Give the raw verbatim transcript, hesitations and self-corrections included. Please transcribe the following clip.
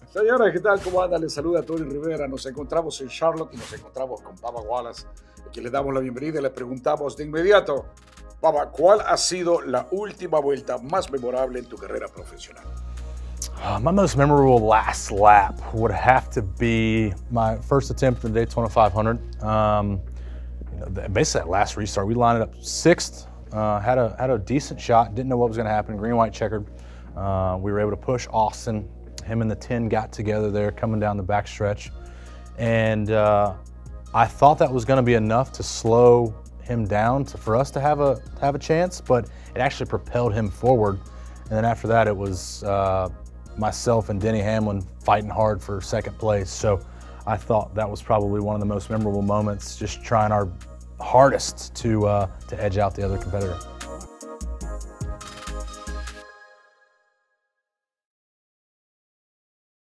Señores, ¿qué tal? ¿Cómo anda? Les saluda Tony Rivera. Nos encontramos en Charlotte y nos encontramos con Baba Wallace, a quien le damos la bienvenida y le preguntamos de inmediato, Baba, ¿cuál ha sido la última vuelta más memorable en tu carrera profesional? Uh, my most memorable last lap would have to be my first attempt at the Daytona five hundred. Um, you know, basically, that last restart, we lined up sixth, uh, had a had a decent shot, didn't know what was going to happen. Green, white, checkered. Uh, we were able to push Austin. Him and the ten got together there, coming down the backstretch, and uh, I thought that was going to be enough to slow him down to, for us to have a to have a chance, but it actually propelled him forward. And then after that, it was uh, myself and Denny Hamlin fighting hard for second place. So I thought that was probably one of the most memorable moments, just trying our hardest to uh, to edge out the other competitor.